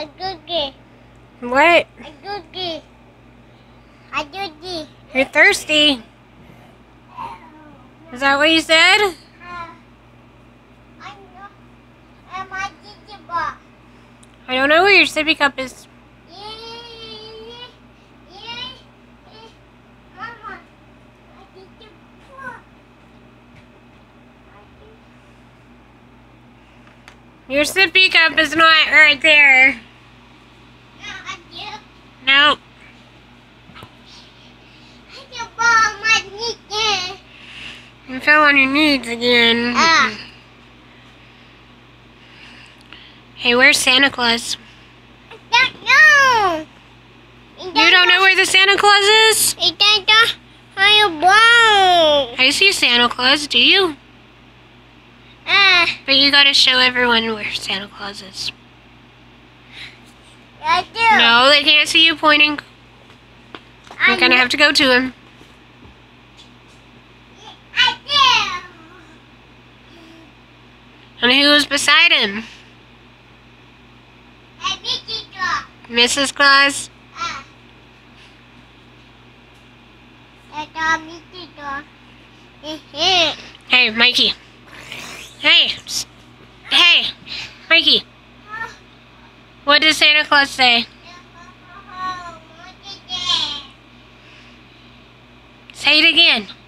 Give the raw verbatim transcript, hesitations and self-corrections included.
A cookie. What? A cookie. A cookie. You're thirsty. Is that what you said? Uh, I know. And my teacher box. I don't know where your sippy cup is. Yeah, yeah, yeah, yeah. Mama, my teacher box. Your sippy cup is not right there. No, I do. Nope. I can borrow my teacher. You fell on your knees again. Ah. Hey, where's Santa Claus? I don't know. You don't know where the Santa Claus is? I don't know how you borrow. I see Santa Claus, do you? Ah, But you gotta show everyone where Santa Claus is. I do. No, they can't see you pointing. You're gonna have to go to him. I do. And who's beside him? I beat you dog. Missus Claus? Ah. I don't beat you dog. Hehe. Hey, Mikey. Hey. s- Hey, Mikey. What does Santa Claus say? Say it again.